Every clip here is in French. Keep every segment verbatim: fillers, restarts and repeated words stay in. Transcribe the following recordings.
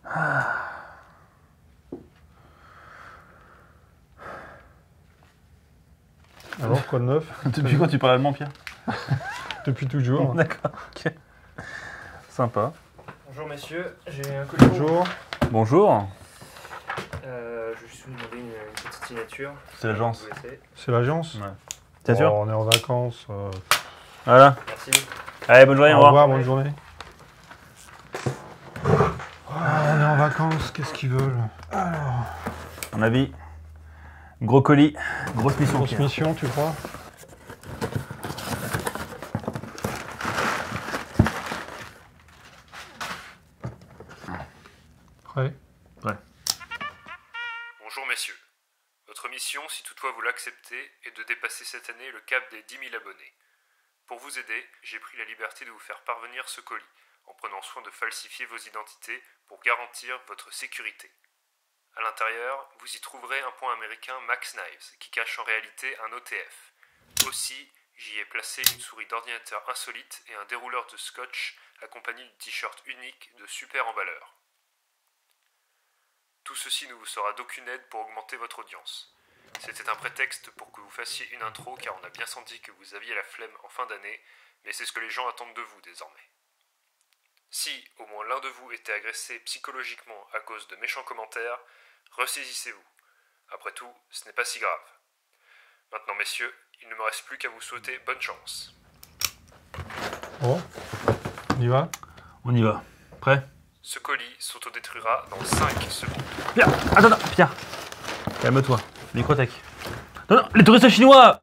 Alors, quoi de neuf? Depuis quand tu parles allemand, Pierre? Depuis toujours. D'accord, ok. Sympa. Bonjour messieurs, j'ai un colis. Bonjour. Bonjour. Euh, je vais juste vous demander une, une petite signature. C'est l'agence. Vous laissez. C'est l'agence? Ouais. T'es sûr? Oh, on est en vacances. euh. Voilà. Merci. Allez, bonne journée, Au au revoir. revoir, bonne journée. Ah, on est en vacances, qu'est-ce qu'ils veulent? Alors, À mon avis, gros colis, grosse mission. grosse Pierre. mission, tu crois? Prêt? Ouais. Bonjour messieurs. Votre mission, si toutefois vous l'acceptez, est de dépasser cette année le cap des dix mille abonnés. Pour vous aider, j'ai pris la liberté de vous faire parvenir ce colis, en prenant soin de falsifier vos identités pour garantir votre sécurité. À l'intérieur, vous y trouverez un point américain Max Knives, qui cache en réalité un O T F. Aussi, j'y ai placé une souris d'ordinateur insolite et un dérouleur de scotch accompagné d'une t-shirt unique de super emballeur. Tout ceci ne vous sera d'aucune aide pour augmenter votre audience. C'était un prétexte pour que vous fassiez une intro car on a bien senti que vous aviez la flemme en fin d'année, mais c'est ce que les gens attendent de vous désormais. Si au moins l'un de vous était agressé psychologiquement à cause de méchants commentaires, ressaisissez-vous. Après tout, ce n'est pas si grave. Maintenant messieurs, il ne me reste plus qu'à vous souhaiter bonne chance. Bon, on y va? On y va. Prêt? Ce colis s'autodétruira dans cinq secondes. Pierre, attends, attends, Pierre. Calme-toi. Microtech. Non, non, les touristes chinois!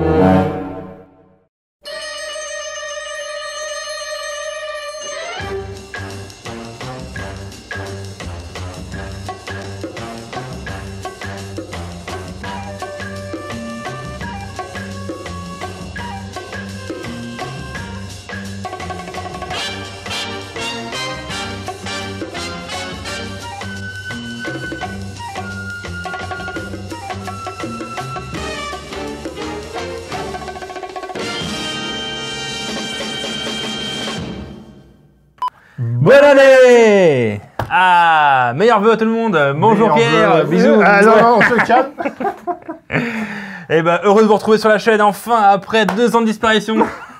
Bonne année! Ah, meilleurs vœux à tout le monde. Bonjour Meilleurs Pierre, vœux. bisous. Ah non, non, on se calme. Et ben heureux de vous retrouver sur la chaîne enfin après deux ans de disparition.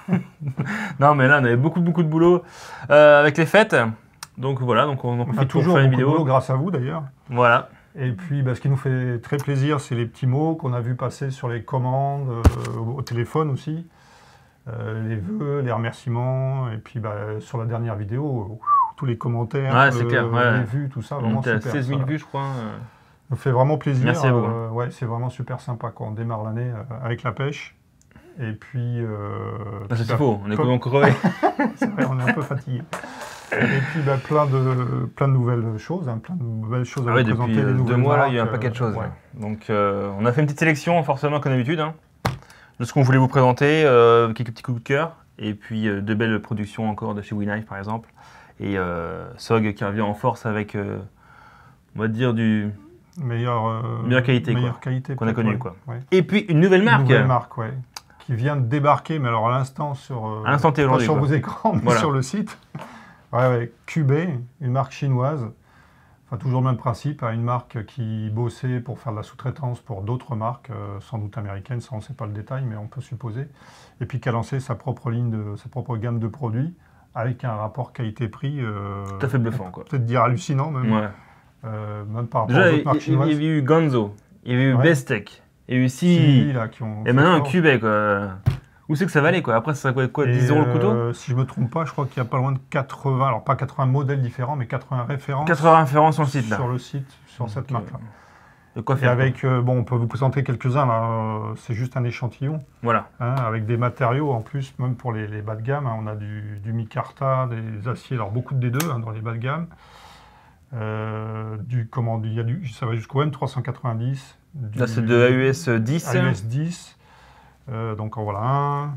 Non mais là on avait beaucoup beaucoup de boulot euh, avec les fêtes. Donc voilà, donc on en On fait profite pour toujours faire une beaucoup de vidéo. boulot grâce à vous d'ailleurs. Voilà. Et puis, bah, ce qui nous fait très plaisir, c'est les petits mots qu'on a vu passer sur les commandes, euh, au téléphone aussi. Euh, les vœux, les remerciements, et puis bah, sur la dernière vidéo, euh, tous les commentaires, Ouais, c'est euh, clair, ouais. les vues, tout ça, On vraiment était à super. seize mille ça. vues je crois. euh. Ça nous fait vraiment plaisir. Merci à vous, euh, ouais, c'est vraiment super sympa quand on démarre l'année euh, avec la pêche. Et puis... Euh, Ah, ça bah, c'est faux, on est comme- complètement crevés. c'est vrai, on est un peu fatigué. Et puis bah, plein, de, plein de nouvelles choses, hein, plein de nouvelles choses à Ah ouais, vous présenter. depuis des euh, deux nouvelles mois là, il y a eu un marques, paquet de choses. euh, ouais. ouais. Donc euh, on a fait une petite sélection forcément comme d'habitude hein, de ce qu'on voulait vous présenter, euh, quelques petits coups de cœur. Et puis euh, de belles productions encore de chez WeKnife par exemple. Et euh, S O G qui revient en force avec, euh, on va dire, du Meilleure, euh, meilleure qualité meilleure quoi, qualité qu'on a peut-être, connu ouais. quoi. Ouais. Et puis une nouvelle marque. Une nouvelle marque, ouais, qui vient de débarquer, mais alors à l'instant sur, euh, À l'instant T pas aujourd'hui, sur quoi. vos écrans, mais Voilà. sur le site. Ouais, ouais, Q B, une marque chinoise. Enfin, toujours le même principe, hein, une marque qui bossait pour faire de la sous-traitance pour d'autres marques, euh, sans doute américaines, ça on ne sait pas le détail, mais on peut supposer. Et puis qui a lancé sa propre ligne, de, sa propre gamme de produits, avec un rapport qualité-prix. Euh, Tout à fait bluffant quoi. Peut-être dire hallucinant même, Ouais. euh, même par rapport Déjà aux il autres marques il- il y chinoises. avait eu Gonzo, il y avait eu Ouais. Bestech, il y a eu Si, Si. là, qui ont Et fait maintenant un fort. Cubet quoi. Où c'est que ça va aller quoi? Après ça coûte quoi, Et, dix euros le couteau? euh, Si je ne me trompe pas, je crois qu'il y a pas loin de quatre-vingts, alors pas quatre-vingts modèles différents, mais quatre-vingts références quatre-vingts références sur le site là. sur le site, sur Donc, cette euh, marque-là. De quoi Et faire quoi. avec, euh, bon, on peut vous présenter quelques-uns, là, euh, c'est juste un échantillon, Voilà. hein, avec des matériaux en plus, même pour les, les bas de gamme, hein, on a du, du micarta, des aciers, alors beaucoup de D deux hein, dans les bas de gamme, euh, du, comment, il y a du, ça va jusqu'au M trois cent quatre-vingt-dix. Du, Là c'est de A U S dix. A U S dix, euh, donc en voilà un.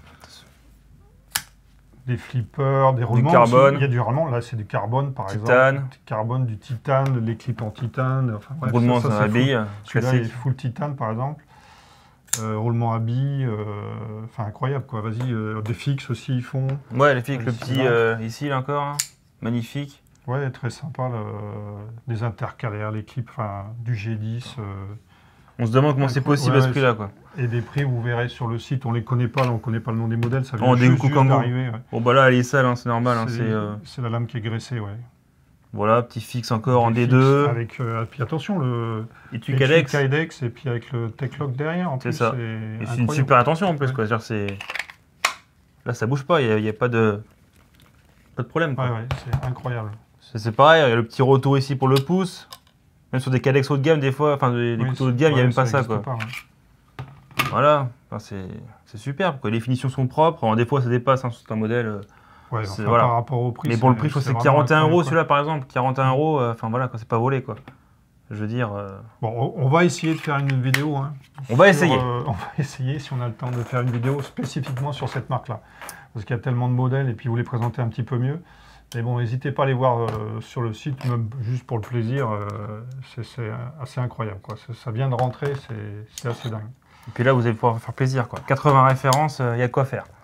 Des flippers, des roulements. carbone. aussi. Il y a du roulement, là c'est du carbone par Titane. exemple. Du carbone, du titane, les clips en titane. Enfin, bref, Roulement ça, sur ça, la c'est bille, full- Celui-là est classique. full titane par exemple. Euh, roulement à billes, euh, enfin incroyable quoi. Vas-y, euh, des fixes aussi ils font. Ouais, les filles avec le Ouais, petit c'est euh, ici là encore, hein. Magnifique. Ouais, très sympa, le, les intercalaires, les clips, enfin, du G dix. Euh, On se demande comment c'est possible ouais, à ce ouais, prix-là, quoi. Et des prix, vous verrez sur le site, on les connaît pas, là, on connaît pas le nom des modèles, ça vient Oh, des juste, juste Kukango. d'arriver. Ouais. Bon, bah là, elle est sale, hein, c'est normal. Hein, C'est c'est, euh, c'est la lame qui est graissée, ouais. Voilà, petit fixe encore en Des D deux. fixes Avec, euh, puis attention, le Étui Cadex. Cadex, et puis avec le Tech-Lock derrière, en C'est plus, ça. c'est Et c'est une incroyable. super attention en plus, Ouais. quoi. C'est-à-dire, c'est... Là, ça bouge pas, il n'y a, a pas de... pas de problème, quoi. Ouais, ouais, c'est incroyable. C'est, c'est pareil, il y a le petit retour ici pour le pouce. Même sur des Cadex haut de gamme, des fois, enfin, des, des Oui, couteaux haut de gamme, il n'y a ouais, même pas ça, existe quoi. pas, ouais. Voilà, enfin, c'est, c'est superbe, quoi. Les finitions sont propres. Alors, des fois, ça dépasse, hein, sur un modèle. euh, Ouais, C'est- enfin, voilà. par rapport au prix. Mais pour le prix, je crois que c'est vraiment quarante et un euros incroyable, celui-là, par exemple. quarante et un euros, euh, enfin voilà, quoi, c'est pas volé, quoi. Je veux dire, euh, quoi. Bon, on on va essayer de faire une vidéo. Hein, on va sur, essayer. euh, on va essayer, si on a le temps, de faire une vidéo spécifiquement sur cette marque-là. Parce qu'il y a tellement de modèles et puis vous les présentez un petit peu mieux. Mais bon, n'hésitez pas à les voir euh, sur le site, même juste pour le plaisir. Euh, c'est c'est assez incroyable, quoi. Ça, ça vient de rentrer, c'est c'est assez dingue. Et puis là, vous allez pouvoir faire plaisir, quoi. quatre-vingts références, il y a de quoi faire.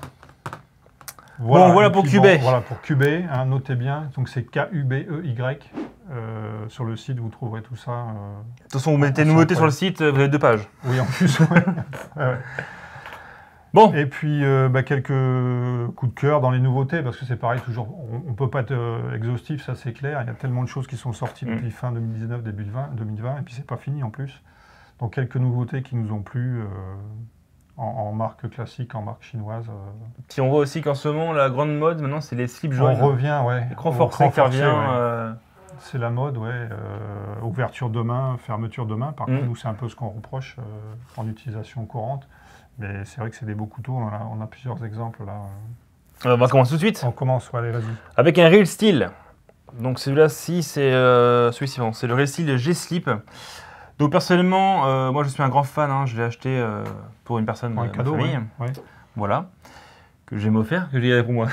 Voilà, Bon, voilà et pour puis Q B. bon, voilà pour Q B, hein, notez bien. Donc c'est K U B E Y. Euh, sur le site, vous trouverez tout ça. euh, De toute façon, vous mettez Ah, une c'est nouveauté sur le incroyable. site, vous avez deux pages. Oui, en plus. Ouais. Ouais, ouais. Bon, Et puis euh, bah, quelques coups de cœur dans les nouveautés, parce que c'est pareil, toujours, on ne peut pas être euh, exhaustif, ça c'est clair. Il y a tellement de choses qui sont sorties Mm. depuis fin deux mille dix-neuf, début deux mille vingt, et puis c'est pas fini en plus. Donc quelques nouveautés qui nous ont plu euh, en, en marque classique, en marque chinoise. euh. puis on voit aussi qu'en ce moment, la grande mode, maintenant, c'est les slips On jaunes. revient, ouais. Écran au forcé cran qui revient. forcé, ouais. euh, C'est la mode, ouais. euh, ouverture de main, fermeture de main. Par Mm. contre, nous, c'est un peu ce qu'on reproche euh, en utilisation courante. Mais c'est vrai que c'est des beaux couteaux. On a, on a plusieurs exemples là. On va commencer tout de suite On commence, ouais, allez, vas-y. avec un Real Steel. Donc celui-là-ci, c'est euh, celui suivant, c'est le Real Steel G-Slip. Donc personnellement, euh, moi je suis un grand fan, hein, je l'ai acheté euh, pour une personne Pour un de ma cadeau, famille. ouais. Ouais. Voilà, que j'ai offert, que j'ai pour moi.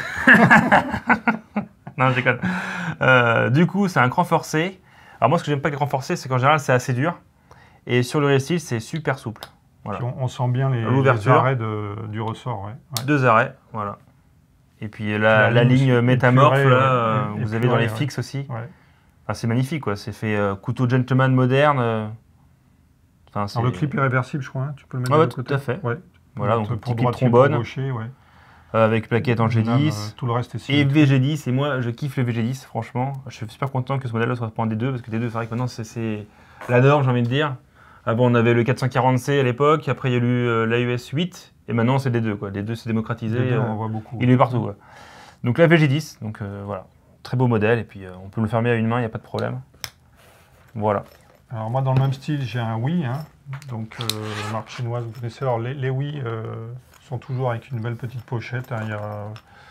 Non, je déconne. Euh, du coup, c'est un cran forcé. Alors moi, ce que j'aime pas avec les crans forcés, c'est qu'en général, c'est assez dur. Et sur le Real Steel, c'est super souple. Voilà. Puis on, on sent bien les, L'ouverture. les arrêts de- du ressort. Ouais. Ouais. Deux arrêts, voilà. Et puis la, La la ligne ligne aussi, métamorphe, épurée, là, ouais. euh, É- vous avez dans les épurée, ouais. fixes aussi. Ouais. Enfin, c'est magnifique, quoi. C'est fait euh, couteau gentleman moderne. euh. Enfin, c'est- Alors le clip est réversible, je crois. Hein. Tu peux le mettre Ouais, de ouais, l'autre tout côté. à fait. Ouais. Voilà, donc Pour un petit clip droitier, pour trombone gaucher, ouais. euh, avec plaquette en G Lame, dix. euh, tout le reste est Et symétrique. V G dix, et moi je kiffe le V G dix, franchement. Je suis super content que ce modèle-là soit pas en D deux, parce que D deux, c'est vrai que maintenant c'est- c'est la norme, j'ai envie de dire. Avant on avait le quatre cent quarante C à l'époque, après il y a eu euh, l'A U S huit, et maintenant c'est D deux, quoi. D deux c'est démocratisé, Les deux, euh, on voit beaucoup. il est partout, quoi. Donc la V G dix, donc euh, voilà, très beau modèle, et puis euh, on peut le fermer à une main, il n'y a pas de problème. Voilà. Alors moi, dans le même style, j'ai un Wii, hein, donc euh, marque chinoise, vous connaissez. Alors les, les Wii euh, sont toujours avec une belle petite pochette. Hein, il y a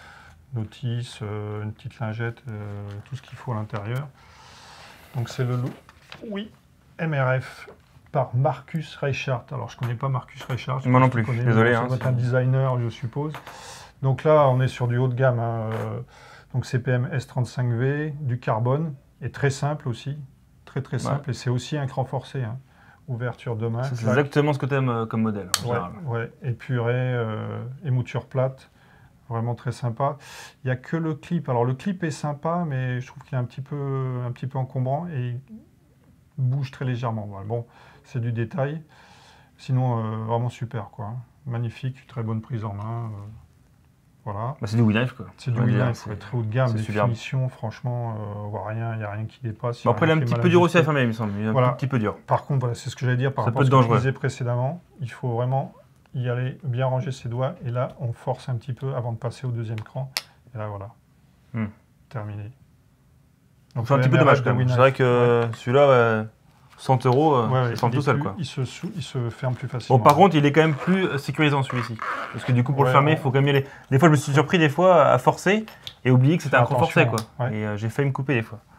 notice, euh, une petite lingette, euh, tout ce qu'il faut à l'intérieur. Donc c'est le lot Wii M R F par Marcus Reichart. Alors je connais pas Marcus Reichart. je sais Moi pas non si tu plus, connais, désolé, mais Ça hein, doit être si- un designer, je suppose. Donc là, on est sur du haut de gamme. Hein, euh, donc C P M S trente-cinq V, du carbone, et très simple aussi. Très très simple, et c'est aussi un cran forcé. Hein. Ouverture de main. Ça, C'est clac. exactement ce que tu aimes comme modèle, en Ouais, général. ouais, épuré, euh, émouture plate, vraiment très sympa. Il n'y a que le clip. Alors le clip est sympa, mais je trouve qu'il est un petit peu, un petit peu encombrant et il bouge très légèrement. Voilà. Bon, c'est du détail. Sinon, euh, vraiment super, quoi. Magnifique, très bonne prise en main. euh, voilà. Bah, c'est du Wii Knife, quoi. C'est du On va dire, Wii c'est- très haut de gamme, c'est des superbe. finitions, franchement, euh, on voit rien, il n'y a rien qui dépasse. il y Bon, a après, il est rien un qui est petit mal peu dur aussi à ajusté. fermer, il me semble. Il est un Voilà. tout petit peu dur. Par contre, voilà, c'est ce que j'allais dire par Ça rapport peut à être ce que je dangereux. disais précédemment. Il faut vraiment y aller, bien ranger ses doigts. Et là, on force un petit peu avant de passer au deuxième cran. Et là, voilà. Hmm. Terminé. C'est un le petit peu M R F dommage de quand même. Wii C'est Knife, vrai que celui-là, ouais, cent euros, euh, ouais, ouais, il se ferme il tout est seul, plus- quoi. Il se, sou- il se ferme plus facilement. Bon, par contre, il est quand même plus euh, sécurisant celui-ci. Parce que du coup, pour le Ouais, fermer, il on- faut quand même y aller. Des fois, je me suis surpris des fois à forcer et oublier que c'était un Faire cran forcé, attention, quoi. ouais. Et euh, j'ai failli me couper des fois.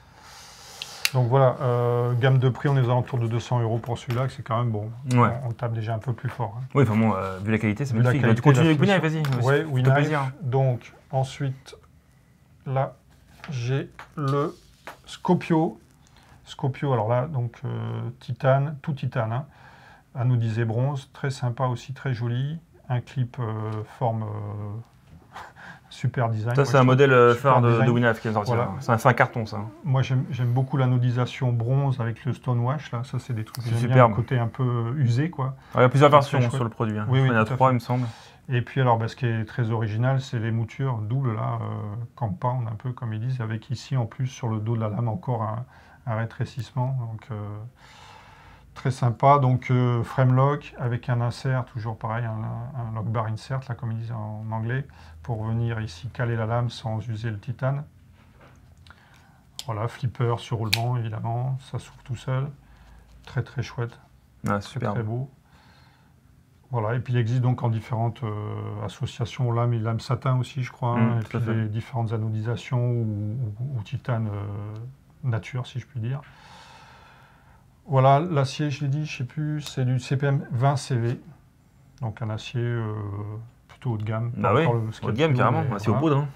Donc voilà, euh, gamme de prix, on est aux alentours de deux cents euros pour celui-là, que c'est quand même bon. Ouais. On, on tape déjà un peu plus fort. Hein. Oui, enfin bon, euh, vu la qualité, c'est Vu la magnifique. Bah, qualité, tu continues la avec Wii Knife, finition. vas-y. Ouais, Wii fais Knife. plaisir. Donc ensuite, là, j'ai le Scopio. Scopio, alors là, donc euh, titane, tout titane, hein, anodisé bronze, très sympa aussi, très joli. Un clip euh, forme euh, super design. Ça, Ouais, c'est un je modèle trouve- euh, super phare de, design. de Winaf qui est sorti. Voilà. hein. C'est un, c'est un carton, ça. Moi, j'aime j'aime beaucoup l'anodisation bronze avec le stonewash. Là, ça, c'est des trucs que C'est j'aime bien, superbe. le côté un peu usé, quoi. Alors, il y a plusieurs C'est versions très sur chouette. le produit. hein. Oui, oui, il y en a tout à trois, fait. il me semble. Et puis, alors, bah, ce qui est très original, c'est les moutures doubles, là, euh, compound, un peu comme ils disent, avec ici, en plus, sur le dos de la lame, encore un, un rétrécissement. Donc, euh, très sympa. Donc, euh, frame lock avec un insert, toujours pareil, un, un lock bar insert, là, comme ils disent en anglais, pour venir ici caler la lame sans user le titane. Voilà, flipper sur roulement, évidemment, ça s'ouvre tout seul. Très, très chouette. Ah, C'est super. très beau. Voilà, et puis il existe donc en différentes euh, associations, lames et lames satin aussi, je crois, Mmh, hein, et tout à puis fait. les différentes anodisations ou, ou- ou titane euh, nature, si je puis dire. Voilà, l'acier, je l'ai dit, je ne sais plus, c'est du C P M vingt C V, donc un acier euh, plutôt haut de gamme. Bah Pas oui, encore le- ce qu'il y haut a de gamme, plus haut, carrément. mais Ah, c'est au voilà. poudre. hein.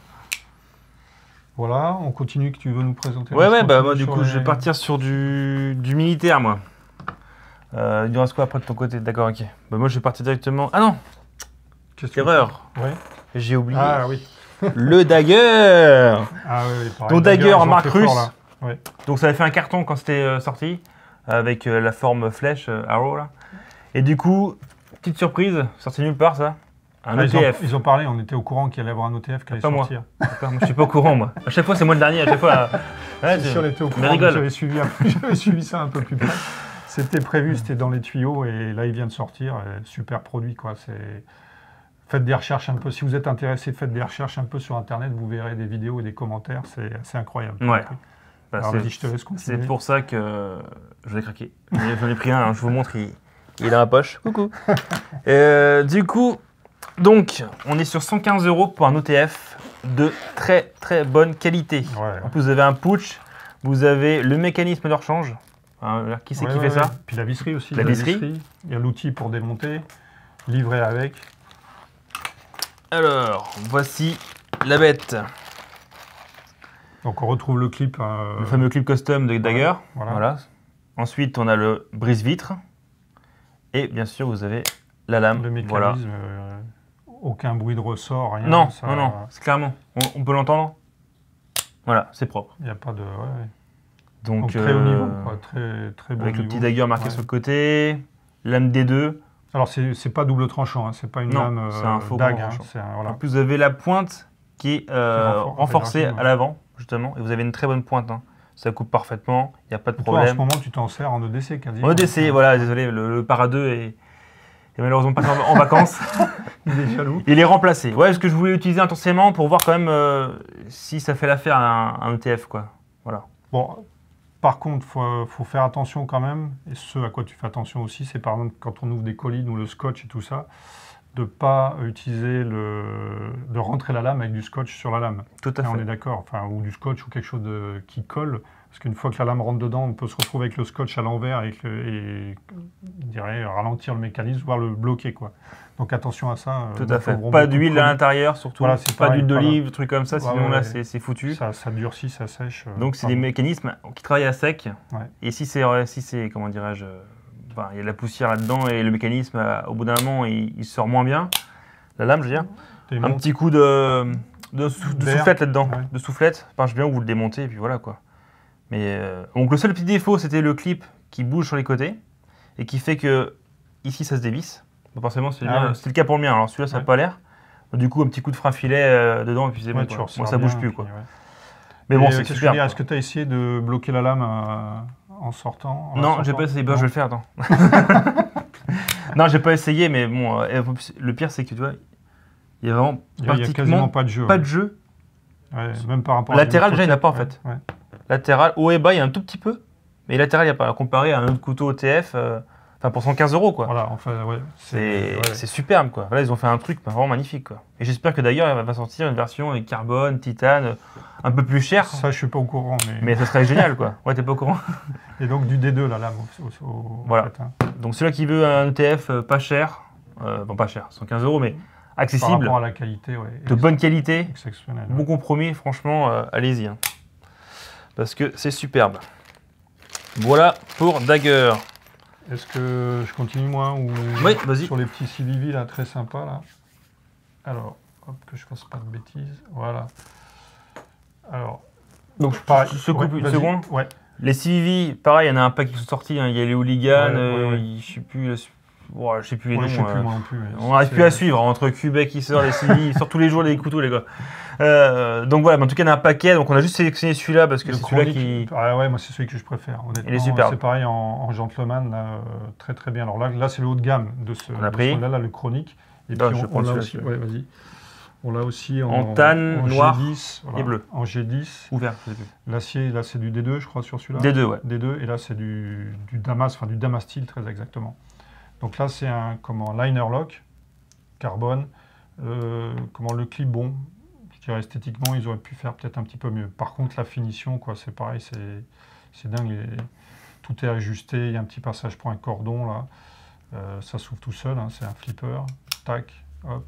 Voilà, on continue, que tu veux nous présenter. Ouais, on ouais, bah continue moi, du sur coup, les- je vais partir sur du, du militaire, moi. Euh, il nous reste quoi après de ton côté? D'accord, ok. Bah, moi, je vais partir directement. Ah non, Qu'est-ce que tu erreur. fais Ouais. J'ai oublié. Ah oui. Le Dagger. Ah oui, oui, pareil. Donc, Dagger ils en ont marque fait fort, russe. là. Ouais. Donc, ça avait fait un carton quand c'était euh, sorti, avec euh, la forme flèche, euh, arrow, là. Et du coup, petite surprise, sorti nulle part, ça. Un Ah, ils, ont, E T F. ils ont parlé, on était au courant qu'il allait y avoir un O T F qui allait Pas moi. sortir. D'accord, moi, je suis pas au courant, moi. À chaque fois, c'est moi le dernier. À chaque fois. Ouais, Si, c'est- si, on était au mais courant, rigole. j'avais suivi, un peu- j'avais suivi ça un peu plus près. C'était prévu, c'était dans les tuyaux et là il vient de sortir. Et super produit quoi. C'est... Faites des recherches un peu. Si vous êtes intéressé, faites des recherches un peu sur internet, vous verrez des vidéos et des commentaires. C'est assez incroyable. Ouais. Bah, Alors c'est- vas-y, je te laisse C'est continuer. pour ça que je vais craquer. J'en ai pris un, hein, je vous montre, il, il est dans ma poche. Coucou. Euh, du coup, donc, on est sur cent quinze euros pour un O T F de très très bonne qualité. Ouais. En plus, vous avez un putsch, vous avez le mécanisme de rechange. Hein, qui c'est Ouais, qui ouais, fait ouais. ça? Puis la visserie aussi. La visserie. Il y a l'outil pour démonter, livré avec. Alors, voici la bête. Donc on retrouve le clip. euh, Le fameux clip custom de Dagger. voilà. Voilà. Ensuite, on a le brise-vitre. Et bien sûr, vous avez la lame. Le mécanisme. Voilà. euh, aucun bruit de ressort, rien. Non, ça- non, non, c'est clairement. On, on peut l'entendre. Voilà, c'est propre. Il n'y a pas de. Ouais, ouais. Donc, Donc très haut euh, niveau, quoi. Très, très beau avec le niveau. petit dagger marqué Ouais. sur le côté, lame D deux. Alors, c'est c'est pas double tranchant, hein, c'est pas une Non, lame euh, c'est un faux dague. gros hein, tranchant. c'est un- En voilà. plus, vous avez la pointe qui est euh, Qui est renfor- renforcée renforcée, à l'avant, justement, et vous avez une très bonne pointe. hein. Ça coupe parfaitement, il n'y a pas de Toi, en ce problème. moment, tu t'en sers en E D C quasiment. En E D C, Ouais. voilà, désolé, le, le para deux est, est malheureusement passé en, en vacances. Il est jaloux. Il est remplacé. Ouais, parce que je voulais l'utiliser intensément pour voir quand même euh, si ça fait l'affaire à un, un E T F, quoi. Voilà. Bon, par contre, il faut, faut faire attention quand même. Et ce à quoi tu fais attention aussi, c'est par exemple quand on ouvre des colis, nous, le scotch et tout ça, de ne pas utiliser le. de rentrer la lame avec du scotch sur la lame. Tout à Là, on fait. est d'accord. Enfin, ou du scotch ou quelque chose de, qui colle. Parce qu'une fois que la lame rentre dedans, on peut se retrouver avec le scotch à l'envers et, que le- et je dirais, ralentir le mécanisme, voire le bloquer. Quoi. Donc attention à ça. euh, Tout donc, à fait. faut Pas beaucoup d'huile coller. à l'intérieur, surtout. Voilà, c'est pas pareil, d'huile voilà. d'olive, trucs comme ça, Ouais, sinon ouais, là, ouais. c'est c'est foutu. Ça, ça durcit, ça sèche. euh, Donc, c'est pardon. des mécanismes qui travaillent à sec. Ouais. Et si c'est, si c'est comment dirais-je, euh, enfin, il y a de la poussière là-dedans et le mécanisme, euh, au bout d'un moment, il, il sort moins bien. La lame, je veux dire. Des Un montres. petit coup de, de, sou- de D'air. soufflette là-dedans. Ouais. De soufflette. Marche bien, vous le démontez et puis voilà quoi. Mais euh, donc le seul petit défaut, c'était le clip qui bouge sur les côtés et qui fait que ici ça se dévisse. Donc forcément, c'est Ah bien- ouais. c'était le cas pour le mien. Alors celui-là, ça n'a Ouais. pas l'air. Donc, du coup, un petit coup de frein filet euh, dedans et puis c'est Ouais, bon. tu quoi. resserres Moi, ça bien, bouge plus puis, quoi. ouais. Mais Et, bon, euh, c'est qu'est-ce que je super. veux dire, quoi. Est-ce que tu as essayé de bloquer la lame euh, en sortant en la Non, j'ai sortant pas essayé. Bah, Non. je vais le faire, attends. non, j'ai pas essayé, mais bon, euh, en plus, le pire, c'est que tu vois, il y a vraiment Il y a, il y a pratiquement quasiment pas de jeu. pas ouais. de jeu. Ouais, même par rapport Latéral, à déjà, il n'y en a pas, en ouais, fait. ouais. Latéral, haut et bas, il y a un tout petit peu. Mais latéral, il n'y a pas. Comparé à un autre couteau O T F, euh, enfin pour cent quinze euros, quoi. Voilà, enfin, ouais. C'est ouais. c'est superbe, quoi. Là, ils ont fait un truc vraiment magnifique, quoi. Et j'espère que d'ailleurs, il va sortir une version avec carbone, titane, euh, un peu plus chère. Ça, je suis pas au courant. Mais... Mais ça serait génial, quoi. Ouais, t'es pas au courant. Et donc du D deux, la lame. Au, au- au- Voilà. en fait, hein. Donc, celui-là qui veut un E T F euh, pas cher, euh, bon, pas cher, cent quinze euros, mais Par accessible, rapport à la qualité, ouais. de bonne qualité, Exceptionnel. bon compromis, franchement, euh, allez-y. hein. Parce que c'est superbe. Voilà pour Dagger. Est-ce que je continue moi ou Oui, vas-y. sur les petits C V V là, très sympa là. Alors, hop, que je fasse pas de bêtises. Voilà. Alors, Donc, pareil. je te coupe Ouais, une vas-y. seconde. Ouais. Les C V V, pareil, il y en a un pack qui sont sortis. Hein. Il y a les hooligans, Ouais, euh, ouais, ouais. il- je sais plus, euh, ouais, je sais plus les Ouais, noms. je sais plus euh, moi non plus. mais On n'arrive c'est- plus à suivre entre Québec qui sort, les C V V, ils sortent tous les jours les couteaux, les gars. Euh, donc voilà, mais en tout cas, il y en a un paquet. Donc on a juste sélectionné celui-là parce que Le c'est celui-là chronique, qui. ah ouais, moi c'est celui que je préfère. Honnêtement, Il est superbe. c'est pareil en, en gentleman, là, euh, très très bien. Alors là, là c'est le haut de gamme de ce, On a de pris. ce modèle, là, le chronique. Et Ah, puis je vais on, on prendre l'a celui-là, aussi, ouais, vas-y. On l'a aussi en, En tanne, en noir G dix, voilà, et bleu. En G dix. Ouvert, je sais plus. L'acier, là c'est du D deux, je crois, sur celui-là. D deux, ouais. D deux, et là c'est du, du Damas, enfin du Damasteel très exactement. Donc là c'est un comment, liner lock, carbone. Euh, comment le clip, bon, je dirais esthétiquement ils auraient pu faire peut-être un petit peu mieux. Par contre la finition, quoi, c'est pareil, c'est c'est dingue. Les, tout est ajusté, il y a un petit passage pour un cordon là. Euh, ça s'ouvre tout seul, hein, c'est un flipper. Tac, hop.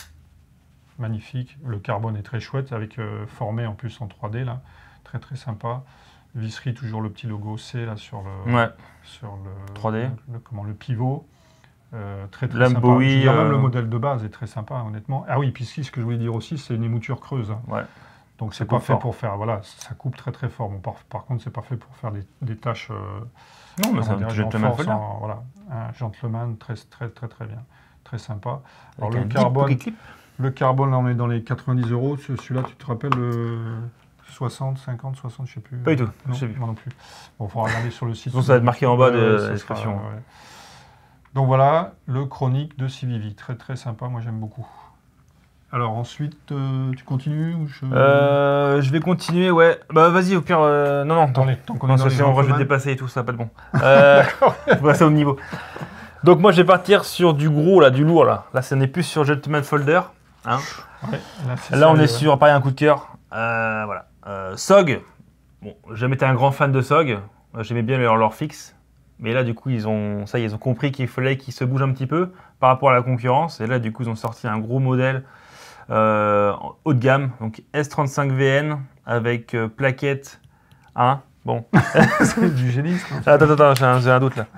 Magnifique. Le carbone est très chouette, avec euh, formé en plus en trois D là. Très très sympa. Visserie, toujours le petit logo C là sur le, Ouais. sur le, trois D. le, le- comment, le pivot. Euh, très très La sympa. Bowie, Je veux dire, même euh, le modèle de base est très sympa, honnêtement. Ah oui, puis ce que je voulais dire aussi, c'est une émouture creuse. hein. Ouais. Donc Ça c'est pas coupe fait fort. pour faire, voilà, ça coupe très très fort. Bon, par, par contre, c'est pas fait pour faire des, des tâches. euh, Non, mais c'est comment un dirais-je, en gentleman force, folder. en- voilà, un gentleman très très très très bien, très sympa. Alors Avec le un deep carbone, pocket clip. le carbone, là on est dans les quatre-vingt-dix euros. Ce- Celui-là, tu te rappelles le soixante, cinquante, soixante, je sais plus. Pas du tout, Non, je sais plus. moi non plus. Bon, il faudra regarder sur le site. Sinon, ça va être marqué en bas de Ouais, ouais, la ça description. sera, ouais. Donc voilà, le chronique de C V V, très très sympa, moi j'aime beaucoup. Alors ensuite, euh, tu continues ou je... Euh, je vais continuer, ouais. Bah vas-y, au pire. euh, Non, non, Dans attends. les- tant qu'on est Non, dans ça les c'est en vrai, je vais gentlemen. dépasser et tout, ça va pas de bon. Euh, faut passer au niveau. Donc moi, je vais partir sur du gros, là, du lourd, là. Là, ça n'est plus sur Gentleman Folder. Hein. Ouais, là, c'est Là, on sérieux, est ouais. sur, pareil, un coup de cœur. Euh, voilà. Euh, S O G. Bon, j'ai jamais été un grand fan de S O G. Euh, J'aimais bien leur, leur fixe. Mais là, du coup, ils ont, ça y est, ils ont compris qu'il fallait qu'ils se bougent un petit peu par rapport à la concurrence. Et là, du coup, ils ont sorti un gros modèle euh, en haut de gamme, donc S trente-cinq V N avec euh, plaquette. Hein, bon. C'est du génie, ça. Attends, attends, attends, j'ai un, j'ai un doute là.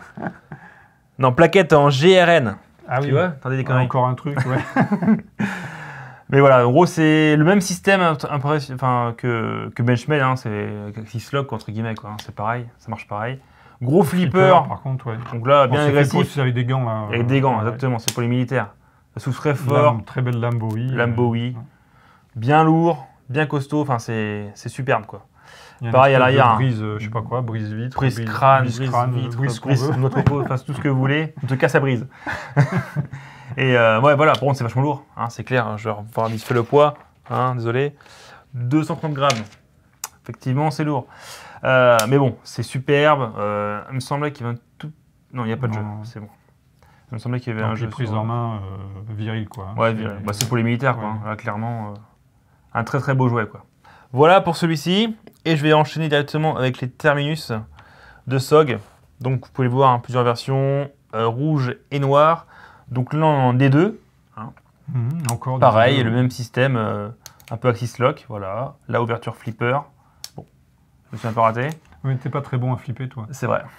Non, plaquette en G R N. Ah oui, Tu vois, attendez des Ouais, conneries. encore un truc, ouais. Mais voilà, en gros, c'est le même système impress- enfin, que, que Benchmade, hein, c'est X-Lock entre guillemets, quoi. hein, c'est pareil, ça marche pareil. Gros flipper, Par contre, ouais. donc là, Bon, bien c'est fait pour agressif, utiliser avec des gants, là. avec des gants, Ouais. exactement, c'est pour les militaires. Ça souffle très fort, Lame, très belle lame Bowie. lame euh, Bowie, ouais. bien lourd, bien costaud, enfin, c'est c'est superbe, quoi. Il y a une Pareil, à espèce de l'arrière, hein. Brise, euh, je sais pas quoi, brise vitre. Brise crâne, brise, brise crâne, vitre, brise ce qu'on brise veut. notre peau, enfin, tout ce que vous voulez. En tout cas, ça brise. Et euh, ouais, voilà, par contre, c'est vachement lourd, hein, c'est clair. hein, Je vais voir vite fait le poids, hein, désolé. deux cent trente grammes. Effectivement, c'est lourd. Euh, mais bon, c'est superbe. Euh, il me semblait qu'il y avait un tout. Non, il n'y a pas de jeu, Non. c'est bon. Il me semblait qu'il y avait un Donc, jeu. les prises sur- en main euh, viriles, quoi. hein. Ouais, C'est- viril. Bah, c'est pour les militaires, quoi. Ouais. hein. Là, clairement, euh, un très très beau jouet, quoi. Voilà pour celui-ci. Et je vais enchaîner directement avec les Terminus de S O G. Donc, vous pouvez le voir, hein, plusieurs versions, euh, rouge et noir. Donc là, en D deux. Mhm, encore des Pareil, jeux. le même système, euh, un peu Axis Lock, voilà. La ouverture flipper. Bon, je me suis un peu raté. Mais t'es pas très bon à flipper, toi. C'est vrai.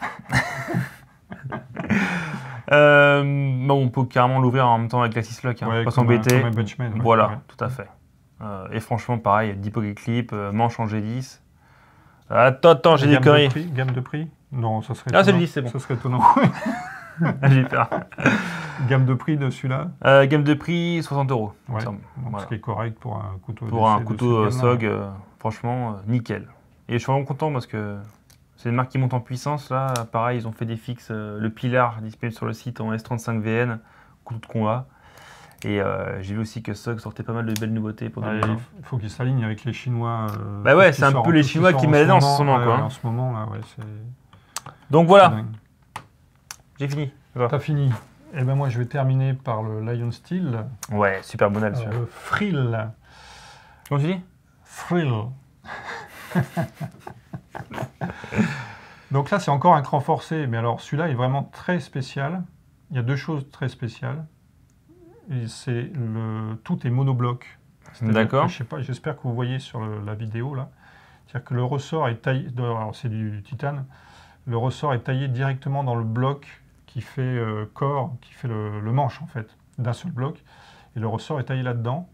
Euh, bon, on peut carrément l'ouvrir en même temps avec l'Axis Lock, hein, Ouais, pas comme un- s'embêter. comme un Benchmade, ouais. Voilà, Ouais. tout à fait. Euh, et franchement, pareil, deep pocket clip, euh, manche en G dix. Attends, attends, j'ai des Gamme de conneries. prix, gamme de prix Non, ça serait Ah, c'est étonnant. le dix, c'est bon. Ça serait étonnant. J'ai peur. Gamme de prix de celui-là Euh, gamme de prix, soixante euros. il me Ouais. semble. Donc, Voilà. ce qui est correct pour un couteau Pour un d'essai de couteau euh, cette S O gamme-là. G, euh, franchement, euh, nickel. Et je suis vraiment content parce que c'est une marque qui monte en puissance. Là, pareil, ils ont fait des fixes. euh, le Pilar, disponible sur le site en S trente-cinq V N, couteau de combat. Et euh, j'ai vu aussi que S O G sortait pas mal de belles nouveautés pour Ouais, deux mille vingt. il faut qu'ils s'alignent avec les Chinois. euh, Bah ouais, tout ce c'est un sort- peu les tout ce Chinois sort qui en mettent ce dans en moment, ce moment, ouais, quoi, ouais, hein. En ce moment, là, ouais, c'est Donc c'est voilà, dingue. j'ai fini. Ça va. T'as fini. Et ben moi, je vais terminer par le Lion Steel, Ouais, super modèle euh, celui-là. le Thrill. Comment tu dis? Thrill. Donc là, c'est encore un cran forcé, mais alors celui-là est vraiment très spécial. Il y a deux choses très spéciales. Et c'est le tout est monobloc. C'est-à-dire D'accord. que, je sais pas, j'espère que vous voyez sur le- la vidéo là. C'est-à-dire que le ressort est taillé, de- alors c'est du titane. Le ressort est taillé directement dans le bloc qui fait euh, corps, qui fait le, le manche en fait, d'un seul bloc. Et le ressort est taillé là-dedans.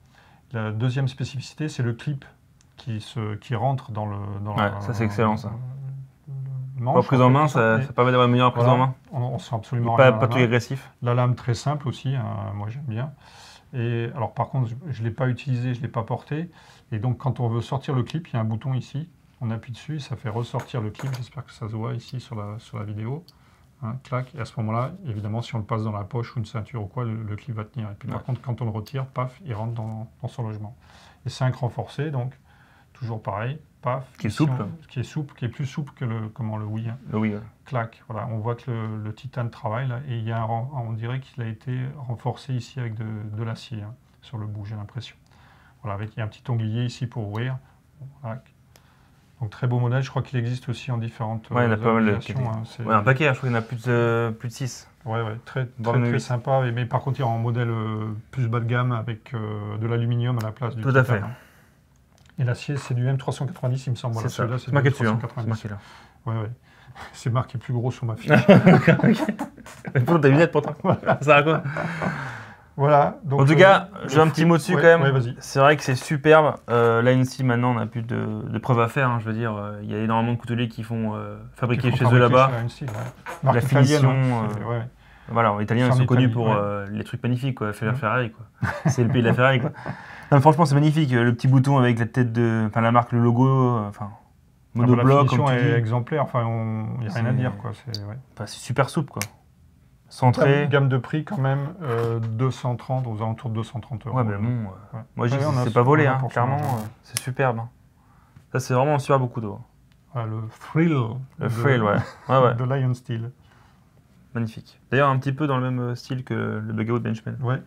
La deuxième spécificité, c'est le clip qui, se, qui rentre dans le... Dans Ouais, la- ça, c'est excellent, ça. le Pas manche, prise en en fait, main, tout ça, Et ça permet d'avoir une meilleure prise voilà, en main. On, on sent absolument Pas, rien pas à la tout main. agressif. La lame très simple aussi, hein, moi j'aime bien. Et alors par contre, je ne l'ai pas utilisé, je ne l'ai pas porté. Et donc quand on veut sortir le clip, il y a un bouton ici. On appuie dessus, ça fait ressortir le clip. J'espère que ça se voit ici sur la, sur la vidéo. Hein, clac. Et à ce moment-là, évidemment, si on le passe dans la poche ou une ceinture ou quoi, le, le clip va tenir. Et puis par Ouais. contre, quand on le retire, paf, il rentre dans, dans son logement. Et c'est un renforcé, donc toujours pareil, paf. Qui est Ici, souple. on- qui est souple, qui est plus souple que le, comment, le Wii. Hein. Oui, ouais. Clac, voilà, on voit que le, le titane travaille là, et il y a un, ren- on dirait qu'il a été renforcé ici avec de, de l'acier hein, sur le bout, j'ai l'impression. Voilà, avec il y a un petit onglet ici pour ouvrir. Voilà. Donc très beau modèle, je crois qu'il existe aussi en différentes Ouais, il y en a pas mal de organisations, hein, c'est- Ouais, un paquet, hein, je crois qu'il y en a plus de, plus de six. Ouais, ouais, très, Dans très, le très huit. sympa, et- mais par contre il est en modèle euh, plus bas de gamme avec euh, de l'aluminium à la place du Tout à titane, fait. hein. Et l'acier c'est du M trois cent quatre-vingt-dix il me semble. Voilà, C'est ça. celui-là, C'est du marqué M dessus. Hein. C'est trois cent quatre-vingt-dix. marqué là. Ouais, ouais. C'est marqué plus gros sur ma fiche. Mais pourtant, t'as des lunettes pourtant. Ça sert à quoi? Voilà. Donc, En tout euh, cas, le j'ai un flip- petit mot dessus ouais, quand même. ouais, vas-y. C'est vrai que c'est superbe. Euh, là, ici, maintenant, on n'a plus de, de preuves à faire. hein, je veux dire, euh, il y a énormément de couteliers qui font euh, fabriquer Qui chez font eux fabriquer là-bas. chez Iron Steel, ouais. Marque La italienne, finition, hein, c'est- euh, ouais, ouais. Voilà, les Italiens, C'est ils en sont connus Italie, pour ouais. euh, les trucs magnifiques, quoi. Faire Mm. Ferrari, quoi. C'est le pays de la Ferrari, quoi. Non, mais franchement, c'est magnifique. Le petit bouton avec la tête de, enfin, la marque, le logo, euh, enfin, Ah, bah, la monobloc, finition comme tu est dis. exemplaire. Enfin, il n'y a rien à C'est- dire, quoi. C'est ouais. Enfin, c'est super souple, quoi. Centré. Gamme, gamme de prix quand même, euh, deux cent trente, aux alentours de deux cent trente euros. Ouais, mais bon, euh, Ouais. moi, je dis Ouais, que on a- c'est pas volé, on a hein, pour ça, clairement. ouais. euh, C'est superbe. hein. Ça, c'est vraiment un super beau couteau. Ah, le thrill. Le de- Frail, ouais. Ouais, ouais. De Lion Steel. Magnifique. D'ailleurs, un petit peu dans le même euh, style que le Bugao de Benchman. Ouais.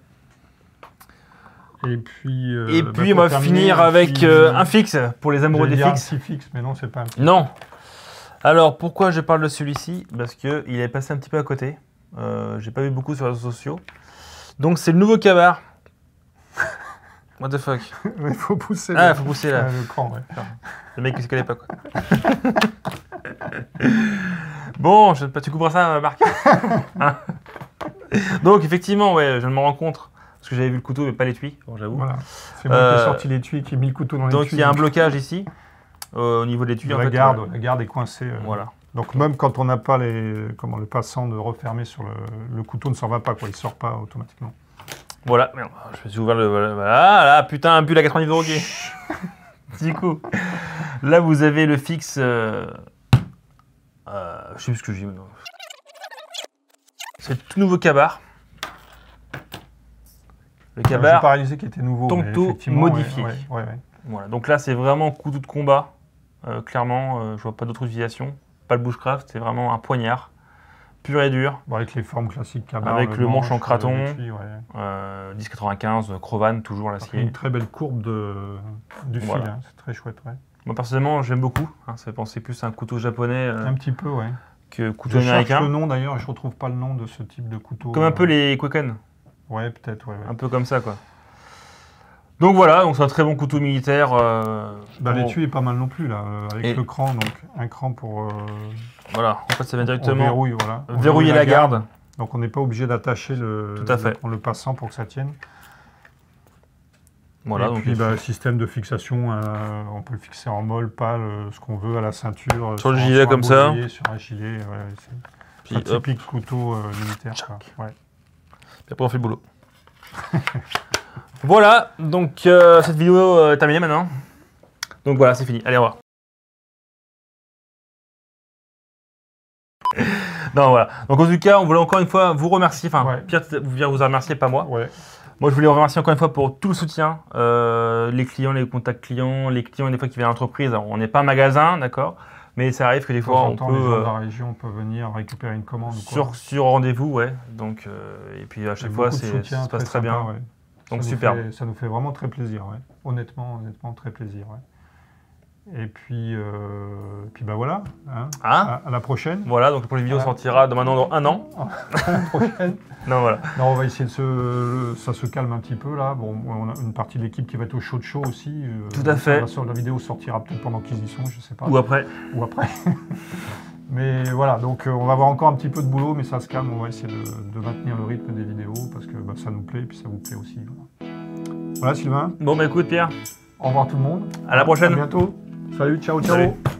Et puis. euh, Et bah, puis, on pour va terminer, finir un avec petit- euh, un fixe pour les amoureux j'allais des dire un fixes. petit fixe, mais non, c'est pas un petit. Non. Alors, pourquoi je parle de celui-ci? Parce qu'il est passé un petit peu à côté. Euh, J'ai pas vu beaucoup sur les réseaux sociaux. Donc, c'est le nouveau Kabar. What the fuck? Il faut pousser. Ah, le- faut pousser là. euh, le cran, ouais. Le mec, il se connaît pas, quoi. Bon, je, tu couperas ça, Marc. Hein. Donc, effectivement, ouais, je viens de me rends compte. Parce que j'avais vu le couteau, mais pas l'étui, bon, j'avoue. Voilà. C'est moi qui Euh, ai sorti l'étui, qui ai mis le couteau dans l'étui. Donc, il y a un blocage ici, euh, au niveau de l'étui. de en la fait, garde, euh, la garde est coincée. euh, Voilà. Donc même quand on n'a pas les, comment, le passant de refermer sur le, le couteau ne s'en va pas, quoi, il sort pas automatiquement. Voilà, merde, je me suis ouvert le. Voilà, voilà, là, putain, un bulle à quatre-vingt-dix euros. Du coup, là, vous avez le fixe. Euh, euh, je sais plus ce que j'ai. maintenant. C'est le tout nouveau Kabar. Le J'ai Kabar. pas réalisé qu'il était nouveau. mais Tonto effectivement, modifié. ouais, ouais, ouais, ouais. Voilà, donc là, c'est vraiment couteau de combat. Euh, clairement, euh, je vois pas d'autre utilisation. Pas le bushcraft, c'est vraiment un poignard. Pur et dur. Bon, avec les formes classiques Kabar, Avec le manche en craton. le l'étui, ouais. Euh, dix quatre-vingt-quinze, Crovan, toujours Ça fait l'acier. une très belle courbe de, du fil, Voilà. hein, c'est très chouette. Ouais. Moi, personnellement, j'aime beaucoup. Hein, ça fait penser plus à un couteau japonais euh, Un petit peu, ouais. que couteau Je cherche américain. le nom d'ailleurs et je retrouve pas le nom de ce type de couteau. Comme un peu euh, les Quaken. Ouais, peut-être, ouais. ouais. Un peu comme ça, quoi. Donc voilà, donc c'est un très bon couteau militaire. Euh, Bah, pour- l'étui est pas mal non plus, là, euh, avec Et- le cran, donc un cran pour. euh, Voilà, en fait, ça vient on directement verrouille, voilà. On verrouiller la garde. Donc on n'est pas obligé d'attacher le, Tout à fait. le, le passant pour que ça tienne. Voilà, et donc puis il bah, faut- système de fixation, euh, on peut le fixer en molle, pâle, euh, ce qu'on veut à la ceinture. euh, Sur le un- gilet un comme ça. baudrier, Sur un gilet, ouais, c'est puis, un hop, typique couteau euh, militaire. Quoi. Ouais. puis après on fait le boulot. Voilà, donc euh, cette vidéo euh, est terminée maintenant. Donc voilà, c'est fini. Allez, au revoir. Non, voilà. Donc en tout cas, on voulait encore une fois vous remercier. Enfin, Ouais. Pierre vient vous remercier, pas moi. Ouais. Moi, je voulais vous remercier encore une fois pour tout le soutien. Euh, les clients, les contacts clients, les clients des fois qui viennent à l'entreprise. Alors, on n'est pas un magasin, d'accord, mais ça arrive que des De temps fois, en on temps, peut les gens de euh, la région peuvent venir récupérer une commande. ou quoi. sur, sur rendez-vous, ouais. Donc, euh, et puis à chaque Et fois, beaucoup de c'est- soutien, ça se passe très, sympa, bien. ouais. Donc Ça nous super. fait- ça nous fait vraiment très plaisir, ouais. Honnêtement, honnêtement, très plaisir. Ouais. Et puis, euh, puis bah voilà. Hein. Hein à, à la prochaine. Voilà, donc la prochaine vidéo Voilà. sortira de maintenant dans un an. À la prochaine. Non, voilà. Non, on va essayer de se... Ça se calme un petit peu là. Bon, on a une partie de l'équipe qui va être au show de show aussi. euh, Tout à fait. La, sur- la vidéo sortira peut-être pendant qu'ils y sont, je sais pas. Ou après. Ou après. Mais voilà, donc euh, on va avoir encore un petit peu de boulot, mais ça se calme. On va essayer de, de maintenir le rythme des vidéos parce que bah, ça nous plaît et puis ça vous plaît aussi. Voilà. Voilà Sylvain, Bon, bah écoute, Pierre, au revoir tout le monde. à la prochaine. À bientôt. Salut, ciao, ciao. Salut.